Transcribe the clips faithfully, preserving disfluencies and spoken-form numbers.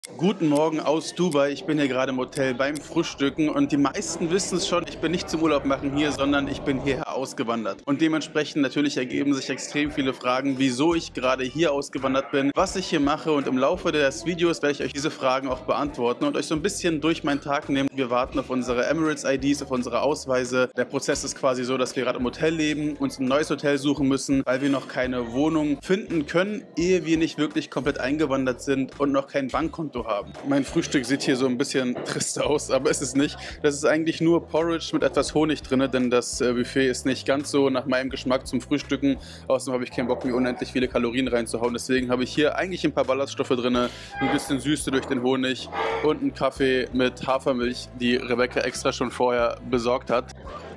Guten Morgen aus Dubai. Ich bin hier gerade im Hotel beim Frühstücken und die meisten wissen es schon, ich bin nicht zum Urlaub machen hier, sondern ich bin hierher ausgewandert. Und dementsprechend natürlich ergeben sich extrem viele Fragen, wieso ich gerade hier ausgewandert bin, was ich hier mache, und im Laufe des Videos werde ich euch diese Fragen auch beantworten und euch so ein bisschen durch meinen Tag nehmen. Wir warten auf unsere Emirates-I Ds, auf unsere Ausweise. Der Prozess ist quasi so, dass wir gerade im Hotel leben, uns ein neues Hotel suchen müssen, weil wir noch keine Wohnung finden können, ehe wir nicht wirklich komplett eingewandert sind und noch kein Bankkonto haben. Mein Frühstück sieht hier so ein bisschen trist aus, aber es ist nicht. Das ist eigentlich nur Porridge mit etwas Honig drin, denn das äh, Buffet ist nicht ganz so nach meinem Geschmack zum Frühstücken. Außerdem habe ich keinen Bock, mir unendlich viele Kalorien reinzuhauen. Deswegen habe ich hier eigentlich ein paar Ballaststoffe drin, ein bisschen Süße durch den Honig und einen Kaffee mit Hafermilch, die Rebecca extra schon vorher besorgt hat.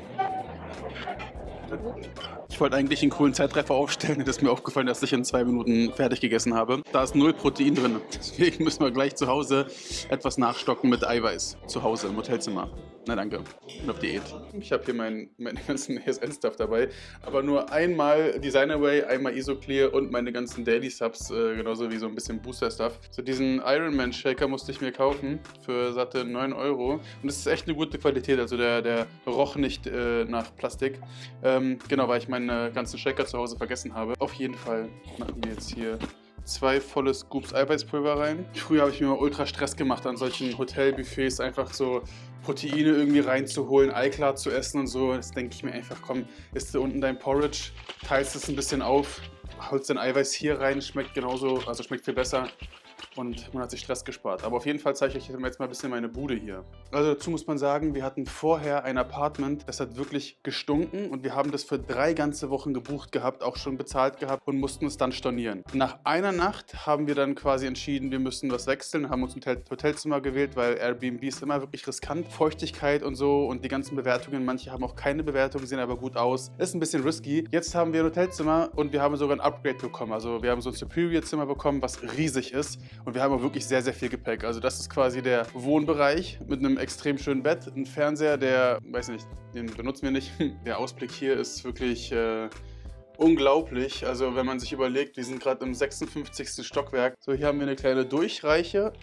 Ich wollte eigentlich einen coolen Zeitraffer aufstellen, das ist mir aufgefallen, dass ich in zwei Minuten fertig gegessen habe. Da ist null Protein drin, deswegen müssen wir gleich zu Hause etwas nachstocken mit Eiweiß. Zu Hause im Hotelzimmer. Na danke, ich bin auf Diät. Ich habe hier mein, meine ganzen E S N-Stuff dabei, aber nur einmal Designerway, einmal Isoclear und meine ganzen Daily Subs, äh, genauso wie so ein bisschen Booster-Stuff. So diesen Ironman Shaker musste ich mir kaufen für satte neun Euro und das ist echt eine gute Qualität, also der, der roch nicht äh, nach Plastik. Ähm, genau, weil ich meine ganzen Shaker zu Hause vergessen habe. Auf jeden Fall machen wir jetzt hier zwei volle Scoops Eiweißpulver rein. Früher habe ich mir mal ultra Stress gemacht an solchen Hotelbuffets, einfach so Proteine irgendwie reinzuholen, Eiklar zu essen und so. Jetzt denke ich mir einfach, komm, isst du unten dein Porridge, teilst es ein bisschen auf, holst dein Eiweiß hier rein, schmeckt genauso, also schmeckt viel besser. Und man hat sich Stress gespart. Aber auf jeden Fall zeige ich euch jetzt mal ein bisschen meine Bude hier. Also dazu muss man sagen, wir hatten vorher ein Apartment, das hat wirklich gestunken und wir haben das für drei ganze Wochen gebucht gehabt, auch schon bezahlt gehabt und mussten es dann stornieren. Nach einer Nacht haben wir dann quasi entschieden, wir müssen was wechseln, haben uns ein Hotelzimmer gewählt, weil Airbnb ist immer wirklich riskant. Feuchtigkeit und so und die ganzen Bewertungen, manche haben auch keine Bewertungen, sehen aber gut aus. Ist ein bisschen risky. Jetzt haben wir ein Hotelzimmer und wir haben sogar ein Upgrade bekommen. Also wir haben so ein Superior-Zimmer bekommen, was riesig ist. Und wir haben auch wirklich sehr, sehr viel Gepäck. Also das ist quasi der Wohnbereich mit einem extrem schönen Bett, ein Fernseher, der, weiß nicht, den benutzen wir nicht. Der Ausblick hier ist wirklich äh, unglaublich. Also wenn man sich überlegt, wir sind gerade im sechsundfünfzigsten Stockwerk. So, hier haben wir eine kleine Durchreiche.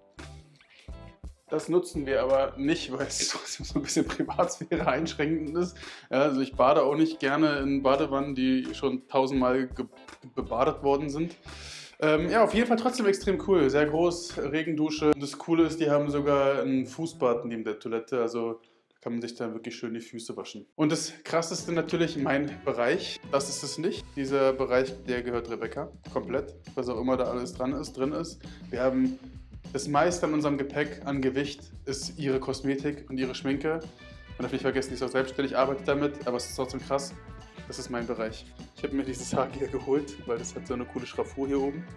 Das nutzen wir aber nicht, weil es so ein bisschen Privatsphäre einschränkend ist. Ja, also ich bade auch nicht gerne in Badewannen, die schon tausendmal bebadet worden sind. Ähm, ja, auf jeden Fall trotzdem extrem cool. Sehr groß, Regendusche. Und das Coole ist, die haben sogar ein Fußbad neben der Toilette. Also da kann man sich dann wirklich schön die Füße waschen. Und das Krasseste natürlich mein Bereich. Das ist es nicht. Dieser Bereich, der gehört Rebecca. Komplett. Was auch immer da alles dran ist, drin ist. Wir haben das meiste an unserem Gepäck an Gewicht ist ihre Kosmetik und ihre Schminke. Man darf nicht vergessen, die ist auch selbstständig, arbeitet damit, aber es ist trotzdem krass. Das ist mein Bereich. Ich habe mir dieses Haar hier geholt, weil das hat so eine coole Schraffur hier oben.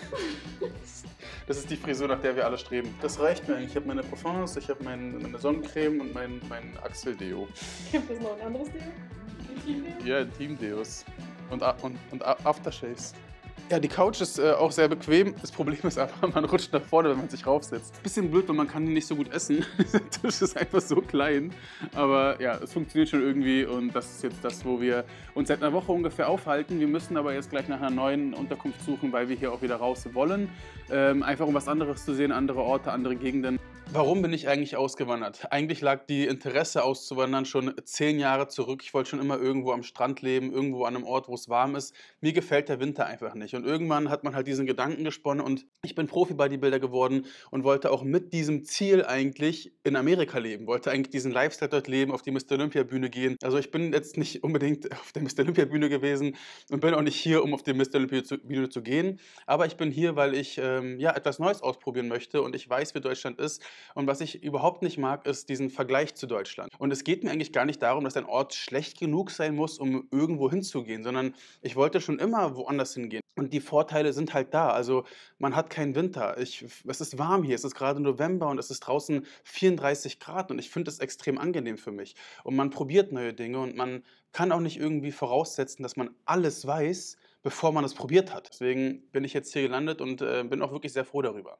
Das ist die Frisur, nach der wir alle streben. Das reicht mir eigentlich. Ich habe meine Parfums, ich habe mein, meine Sonnencreme und mein, mein Achseldeo. Gibt es noch ein anderes Deo? Ein Team-Deo? Ja, Team-Deos. Und, und, und Aftershaves. Ja, die Couch ist äh, auch sehr bequem. Das Problem ist einfach, man rutscht nach vorne, wenn man sich raufsetzt. Bisschen blöd, weil man kann nicht so gut essen. Der Tisch ist einfach so klein. Aber ja, es funktioniert schon irgendwie und das ist jetzt das, wo wir uns seit einer Woche ungefähr aufhalten. Wir müssen aber jetzt gleich nach einer neuen Unterkunft suchen, weil wir hier auch wieder raus wollen. Ähm, einfach um was anderes zu sehen, andere Orte, andere Gegenden. Warum bin ich eigentlich ausgewandert? Eigentlich lag die Interesse auszuwandern schon zehn Jahre zurück. Ich wollte schon immer irgendwo am Strand leben, irgendwo an einem Ort, wo es warm ist. Mir gefällt der Winter einfach nicht. Und irgendwann hat man halt diesen Gedanken gesponnen und ich bin Profi-Bodybuilder geworden und wollte auch mit diesem Ziel eigentlich in Amerika leben. Wollte eigentlich diesen Lifestyle dort leben, auf die Mister Olympia-Bühne gehen. Also ich bin jetzt nicht unbedingt auf der Mister Olympia-Bühne gewesen und bin auch nicht hier, um auf die Mister Olympia-Bühne zu gehen. Aber ich bin hier, weil ich ähm, ja, etwas Neues ausprobieren möchte und ich weiß, wie Deutschland ist. Und was ich überhaupt nicht mag, ist diesen Vergleich zu Deutschland. Und es geht mir eigentlich gar nicht darum, dass ein Ort schlecht genug sein muss, um irgendwo hinzugehen, sondern ich wollte schon immer woanders hingehen. Und die Vorteile sind halt da. Also man hat keinen Winter. Ich, es ist warm hier, es ist gerade November und es ist draußen vierunddreißig Grad und ich finde es extrem angenehm für mich. Und man probiert neue Dinge und man kann auch nicht irgendwie voraussetzen, dass man alles weiß, bevor man es probiert hat. Deswegen bin ich jetzt hier gelandet und äh, bin auch wirklich sehr froh darüber.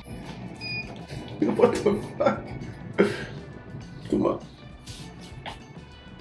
What the fuck? Guck mal.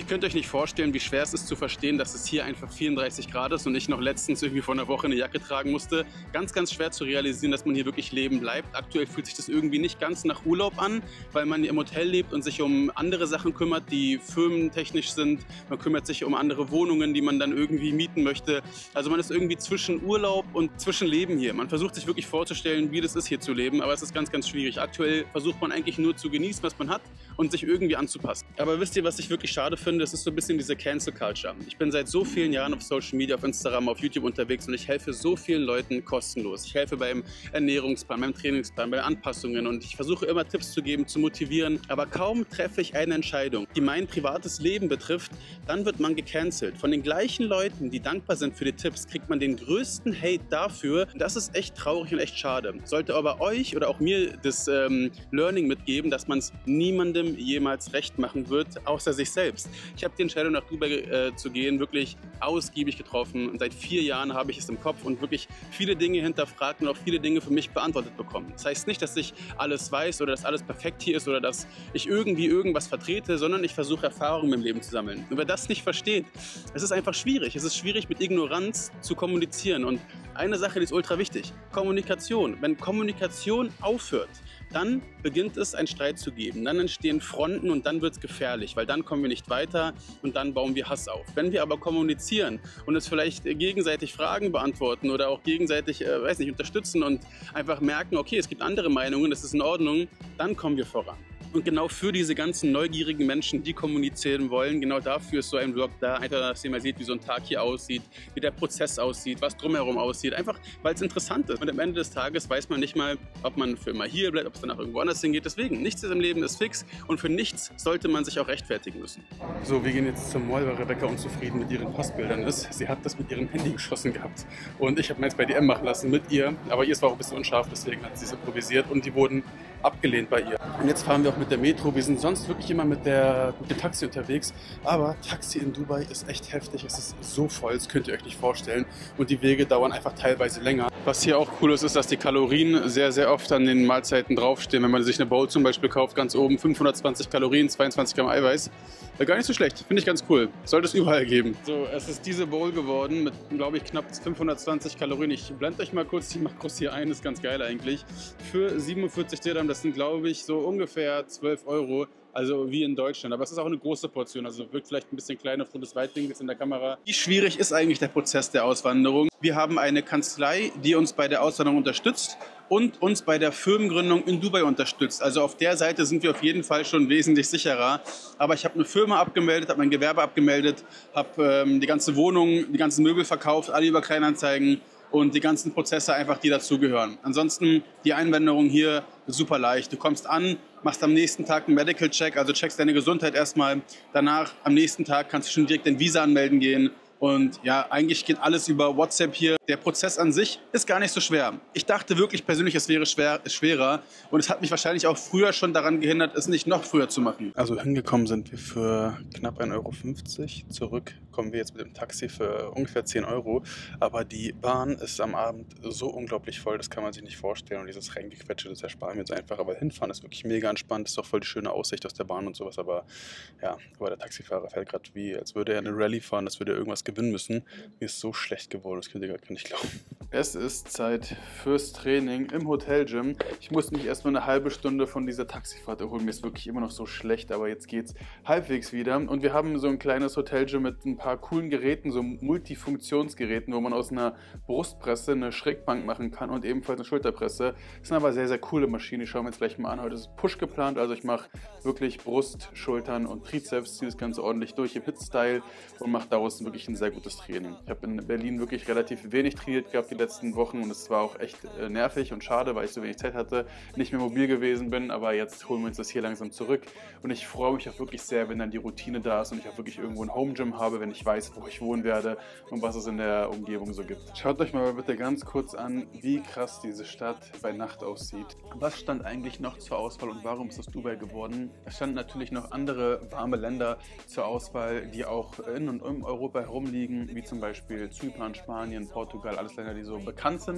Ihr könnt euch nicht vorstellen, wie schwer es ist zu verstehen, dass es hier einfach vierunddreißig Grad ist und ich noch letztens irgendwie vor einer Woche eine Jacke tragen musste. Ganz, ganz schwer zu realisieren, dass man hier wirklich leben bleibt. Aktuell fühlt sich das irgendwie nicht ganz nach Urlaub an, weil man im Hotel lebt und sich um andere Sachen kümmert, die firmentechnisch sind. Man kümmert sich um andere Wohnungen, die man dann irgendwie mieten möchte. Also man ist irgendwie zwischen Urlaub und zwischen Leben hier. Man versucht sich wirklich vorzustellen, wie das ist, hier zu leben, aber es ist ganz, ganz schwierig. Aktuell versucht man eigentlich nur zu genießen, was man hat und sich irgendwie anzupassen. Aber wisst ihr, was ich wirklich schade finde? Das ist so ein bisschen diese Cancel Culture. Ich bin seit so vielen Jahren auf Social Media, auf Instagram, auf YouTube unterwegs und ich helfe so vielen Leuten kostenlos. Ich helfe beim Ernährungsplan, beim Trainingsplan, bei Anpassungen und ich versuche immer Tipps zu geben, zu motivieren. Aber kaum treffe ich eine Entscheidung, die mein privates Leben betrifft, dann wird man gecancelt. Von den gleichen Leuten, die dankbar sind für die Tipps, kriegt man den größten Hate dafür. Das ist echt traurig und echt schade. Sollte aber euch oder auch mir das ähm, Learning mitgeben, dass man es niemandem jemals recht machen wird, außer sich selbst. Ich habe die Entscheidung, nach Dubai äh, zu gehen, wirklich ausgiebig getroffen und seit vier Jahren habe ich es im Kopf und wirklich viele Dinge hinterfragt und auch viele Dinge für mich beantwortet bekommen. Das heißt nicht, dass ich alles weiß oder dass alles perfekt hier ist oder dass ich irgendwie irgendwas vertrete, sondern ich versuche Erfahrungen im Leben zu sammeln. Und wer das nicht versteht, es ist einfach schwierig. Es ist schwierig, mit Ignoranz zu kommunizieren und eine Sache, die ist ultra wichtig: Kommunikation. Wenn Kommunikation aufhört, dann beginnt es, einen Streit zu geben. Dann entstehen Fronten und dann wird es gefährlich, weil dann kommen wir nicht weiter und dann bauen wir Hass auf. Wenn wir aber kommunizieren und es vielleicht gegenseitig Fragen beantworten oder auch gegenseitig, äh, weiß nicht, unterstützen und einfach merken, okay, es gibt andere Meinungen, das ist in Ordnung, dann kommen wir voran. Und genau für diese ganzen neugierigen Menschen, die kommunizieren wollen, genau dafür ist so ein Vlog da. Einfach, dass ihr mal seht, wie so ein Tag hier aussieht, wie der Prozess aussieht, was drumherum aussieht. Einfach, weil es interessant ist. Und am Ende des Tages weiß man nicht mal, ob man für immer hier bleibt, ob es danach irgendwo anders hingeht. Deswegen, nichts im Leben ist fix und für nichts sollte man sich auch rechtfertigen müssen. So, wir gehen jetzt zum Mall, weil Rebecca unzufrieden mit ihren Passbildern ist. Sie hat das mit ihrem Handy geschossen gehabt. Und ich habe meins bei D M machen lassen mit ihr. Aber ihr war auch ein bisschen unscharf, deswegen hat sie es improvisiert und die wurden abgelehnt bei ihr. Und jetzt fahren wir auch mit der Metro. Wir sind sonst wirklich immer mit, der, mit dem Taxi unterwegs. Aber Taxi in Dubai ist echt heftig. Es ist so voll, das könnt ihr euch nicht vorstellen. Und die Wege dauern einfach teilweise länger. Was hier auch cool ist, ist, dass die Kalorien sehr, sehr oft an den Mahlzeiten draufstehen. Wenn man sich eine Bowl zum Beispiel kauft, ganz oben fünfhundertzwanzig Kalorien, zweiundzwanzig Gramm Eiweiß. Gar nicht so schlecht, finde ich ganz cool. Sollte es überall geben. So, es ist diese Bowl geworden mit, glaube ich, knapp fünfhundertzwanzig Kalorien. Ich blende euch mal kurz die Makros hier ein, ist ganz geil eigentlich. Für siebenundvierzig Dirham, das sind, glaube ich, so ungefähr zwölf Euro. Also wie in Deutschland. Aber es ist auch eine große Portion. Also wirkt vielleicht ein bisschen kleiner aufgrund des Weitwinkels in der Kamera. Wie schwierig ist eigentlich der Prozess der Auswanderung? Wir haben eine Kanzlei, die uns bei der Auswanderung unterstützt und uns bei der Firmengründung in Dubai unterstützt. Also auf der Seite sind wir auf jeden Fall schon wesentlich sicherer. Aber ich habe eine Firma abgemeldet, habe mein Gewerbe abgemeldet, habe ähm, die ganze Wohnung, die ganzen Möbel verkauft, alle über Kleinanzeigen. Und die ganzen Prozesse einfach, die dazugehören. Ansonsten die Einwanderung hier super leicht. Du kommst an, machst am nächsten Tag einen Medical Check, also checkst deine Gesundheit erstmal. Danach, am nächsten Tag, kannst du schon direkt dein Visa anmelden gehen. Und ja, eigentlich geht alles über WhatsApp hier. Der Prozess an sich ist gar nicht so schwer. Ich dachte wirklich persönlich, es wäre schwer, schwerer. Und es hat mich wahrscheinlich auch früher schon daran gehindert, es nicht noch früher zu machen. Also hingekommen sind wir für knapp ein Euro fünfzig. Zurück kommen wir jetzt mit dem Taxi für ungefähr zehn Euro. Aber die Bahn ist am Abend so unglaublich voll, das kann man sich nicht vorstellen. Und dieses Reingequetsche, das ersparen wir jetzt einfach. Aber hinfahren ist wirklich mega entspannt. Ist auch voll die schöne Aussicht aus der Bahn und sowas. Aber ja, aber der Taxifahrer fährt gerade wie, als würde er eine Rallye fahren, als würde er irgendwas gewinnen müssen. Mir ist so schlecht geworden, das könnt ihr gar nicht glauben. Es ist Zeit fürs Training im Hotelgym. Ich musste mich erstmal eine halbe Stunde von dieser Taxifahrt erholen. Mir ist wirklich immer noch so schlecht, aber jetzt geht's halbwegs wieder. Und wir haben so ein kleines Hotelgym mit ein paar coolen Geräten, so Multifunktionsgeräten, wo man aus einer Brustpresse eine Schrägbank machen kann und ebenfalls eine Schulterpresse. Das sind aber sehr, sehr coole Maschinen. Ich schaue mir jetzt gleich mal an. Heute ist Push geplant, also ich mache wirklich Brust, Schultern und Trizeps, ziehe das Ganze ordentlich durch im Hit-Style und mache daraus wirklich ein sehr gutes Training. Ich habe in Berlin wirklich relativ wenig trainiert gehabt die letzten Wochen und es war auch echt äh, nervig und schade, weil ich so wenig Zeit hatte, nicht mehr mobil gewesen bin, aber jetzt holen wir uns das hier langsam zurück und ich freue mich auch wirklich sehr, wenn dann die Routine da ist und ich auch wirklich irgendwo ein Home-Gym habe, wenn ich weiß, wo ich wohnen werde und was es in der Umgebung so gibt. Schaut euch mal bitte ganz kurz an, wie krass diese Stadt bei Nacht aussieht. Was stand eigentlich noch zur Auswahl und warum ist es Dubai geworden? Es standen natürlich noch andere warme Länder zur Auswahl, die auch in und um Europa herumliegen, wie zum Beispiel Zypern, Spanien, Portugal, alles Länder, die so bekannt sind.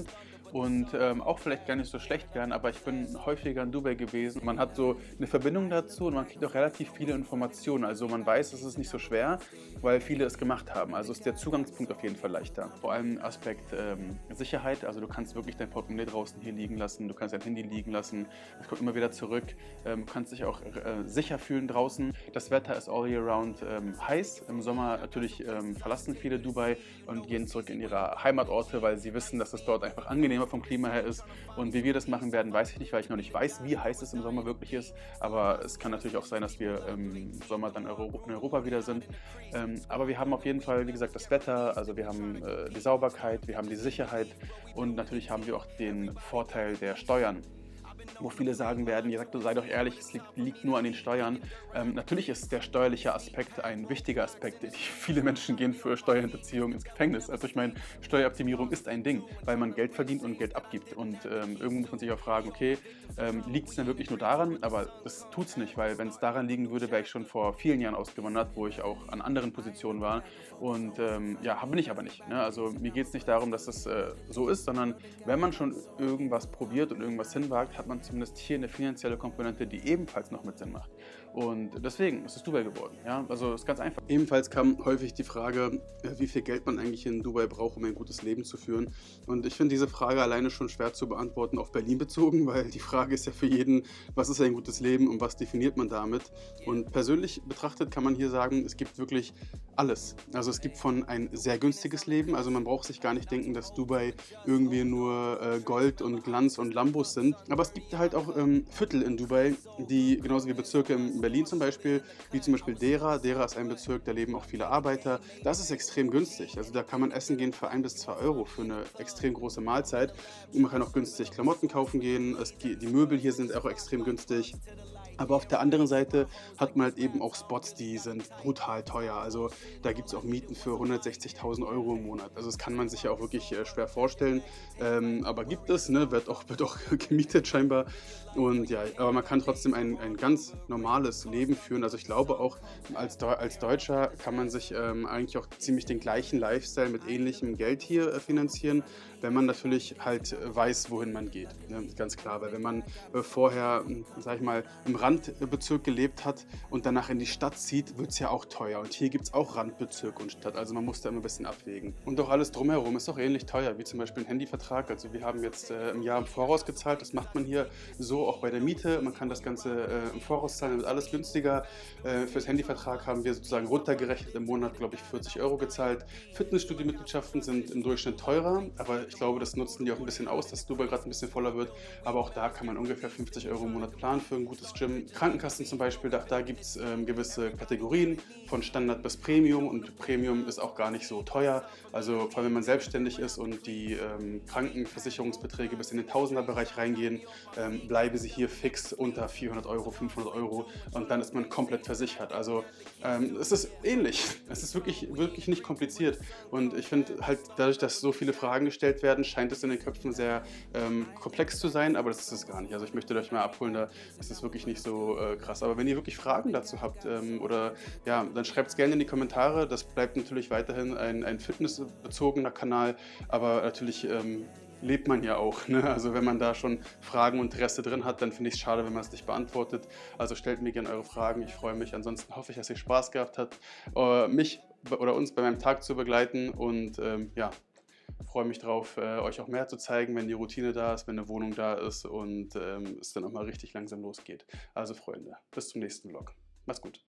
und ähm, auch vielleicht gar nicht so schlecht werden, aber ich bin häufiger in Dubai gewesen. Man hat so eine Verbindung dazu und man kriegt auch relativ viele Informationen. Also man weiß, es ist nicht so schwer, weil viele es gemacht haben. Also ist der Zugangspunkt auf jeden Fall leichter. Vor allem Aspekt ähm, Sicherheit, also du kannst wirklich dein Portemonnaie draußen hier liegen lassen, du kannst dein Handy liegen lassen, es kommt immer wieder zurück, ähm, du kannst dich auch äh, sicher fühlen draußen. Das Wetter ist all year round ähm, heiß. Im Sommer natürlich ähm, verlassen viele Dubai und gehen zurück in ihre Heimatorte, weil sie wissen, dass es dort einfach angenehmer vom Klima her ist. Und wie wir das machen werden, weiß ich nicht, weil ich noch nicht weiß, wie heiß es im Sommer wirklich ist. Aber es kann natürlich auch sein, dass wir im Sommer dann in Europa wieder sind. Ähm, aber wir haben auf jeden Fall, wie gesagt, das Wetter, also wir haben äh, die Sauberkeit, wir haben die Sicherheit und natürlich haben wir auch den Vorteil der Steuern. Wo viele sagen werden, ihr sagt, sei doch ehrlich, es liegt, liegt nur an den Steuern. Ähm, natürlich ist der steuerliche Aspekt ein wichtiger Aspekt. Viele Menschen gehen für Steuerhinterziehung ins Gefängnis. Also ich meine, Steueroptimierung ist ein Ding, weil man Geld verdient und Geld abgibt. Und ähm, irgendwo muss man sich auch fragen, okay, ähm, liegt es denn wirklich nur daran? Aber das tut es nicht, weil wenn es daran liegen würde, wäre ich schon vor vielen Jahren ausgewandert, wo ich auch an anderen Positionen war. Und ähm, ja, bin ich aber nicht. Ne? Also mir geht es nicht darum, dass das äh, so ist, sondern wenn man schon irgendwas probiert und irgendwas hinwagt, hat man zumindest hier eine finanzielle Komponente, die ebenfalls noch mit Sinn macht. Und deswegen ist es Dubai geworden. Ja? Also es ist ganz einfach. Ebenfalls kam häufig die Frage, wie viel Geld man eigentlich in Dubai braucht, um ein gutes Leben zu führen. Und ich finde diese Frage alleine schon schwer zu beantworten, auf Berlin bezogen, weil die Frage ist ja für jeden, was ist ein gutes Leben und was definiert man damit? Und persönlich betrachtet kann man hier sagen, es gibt wirklich alles. Also es gibt von ein sehr günstiges Leben, also man braucht sich gar nicht denken, dass Dubai irgendwie nur äh, Gold und Glanz und Lambos sind. Aber es gibt halt auch ähm, Viertel in Dubai, die genauso wie Bezirke in Berlin zum Beispiel, wie zum Beispiel Dera. Dera ist ein Bezirk, da leben auch viele Arbeiter. Das ist extrem günstig. Also da kann man essen gehen für ein bis zwei Euro für eine extrem große Mahlzeit. Und man kann auch günstig Klamotten kaufen gehen. Es, die Möbel hier sind auch extrem günstig. Aber auf der anderen Seite hat man halt eben auch Spots, die sind brutal teuer. Also da gibt es auch Mieten für hundertsechzigtausend Euro im Monat. Also das kann man sich ja auch wirklich äh, schwer vorstellen. Ähm, aber gibt es, ne? wird, auch, wird auch gemietet scheinbar. Und ja, aber man kann trotzdem ein, ein ganz normales Leben führen. Also ich glaube auch, als, Deu als Deutscher kann man sich ähm, eigentlich auch ziemlich den gleichen Lifestyle mit ähnlichem Geld hier äh, finanzieren, wenn man natürlich halt weiß, wohin man geht. Ne? Ganz klar, weil wenn man äh, vorher, sag ich mal, im Randbezirk gelebt hat und danach in die Stadt zieht, wird es ja auch teuer. Und hier gibt es auch Randbezirk und Stadt, also man muss da immer ein bisschen abwägen. Und auch alles drumherum ist auch ähnlich teuer, wie zum Beispiel ein Handyvertrag. Also wir haben jetzt äh, im Jahr im Voraus gezahlt, das macht man hier so auch bei der Miete. Man kann das Ganze äh, im Voraus zahlen, dann wird alles günstiger. Äh, fürs Handyvertrag haben wir sozusagen runtergerechnet im Monat, glaube ich, vierzig Euro gezahlt. Fitnessstudio-Mitgliedschaften sind im Durchschnitt teurer, aber ich glaube, das nutzen die auch ein bisschen aus, dass Dubai gerade ein bisschen voller wird. Aber auch da kann man ungefähr fünfzig Euro im Monat planen für ein gutes Gym. Krankenkassen zum Beispiel, da, da gibt es ähm, gewisse Kategorien von Standard bis Premium und Premium ist auch gar nicht so teuer. Also vor allem, wenn man selbstständig ist und die ähm, Krankenversicherungsbeträge bis in den Tausenderbereich reingehen, ähm, bleiben sie hier fix unter vierhundert Euro, fünfhundert Euro und dann ist man komplett versichert. Also ähm, es ist ähnlich. Es ist wirklich, wirklich nicht kompliziert und ich finde halt dadurch, dass so viele Fragen gestellt werden, scheint es in den Köpfen sehr ähm, komplex zu sein, aber das ist es gar nicht. Also ich möchte euch mal abholen, da ist es wirklich nicht so äh, krass. Aber wenn ihr wirklich Fragen dazu habt ähm, oder ja, dann schreibt es gerne in die Kommentare. Das bleibt natürlich weiterhin ein, ein fitnessbezogener Kanal, aber natürlich ähm, lebt man ja auch. Ne? Also wenn man da schon Fragen und Interesse drin hat, dann finde ich es schade, wenn man es nicht beantwortet. Also stellt mir gerne eure Fragen. Ich freue mich. Ansonsten hoffe ich, dass ihr Spaß gehabt habt, äh, mich oder uns bei meinem Tag zu begleiten und ähm, ja, freue mich drauf, äh, euch auch mehr zu zeigen, wenn die Routine da ist, wenn eine Wohnung da ist und ähm, es dann auch mal richtig langsam losgeht. Also Freunde, bis zum nächsten Vlog. Macht's gut.